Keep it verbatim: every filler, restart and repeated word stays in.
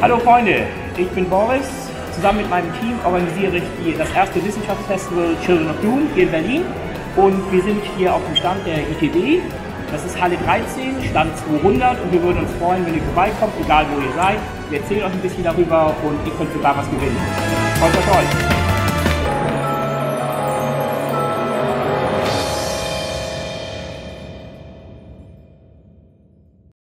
Hallo Freunde, ich bin Boris. Zusammen mit meinem Team organisiere ich die, das erste Wissenschaftsfestival Children of Doom hier in Berlin. Und wir sind hier auf dem Stand der I T B. Das ist Halle dreizehn, Stand zweihundert, und wir würden uns freuen, wenn ihr vorbeikommt, egal wo ihr seid. Wir erzählen euch ein bisschen darüber und ihr könnt sogar was gewinnen. Freut euch!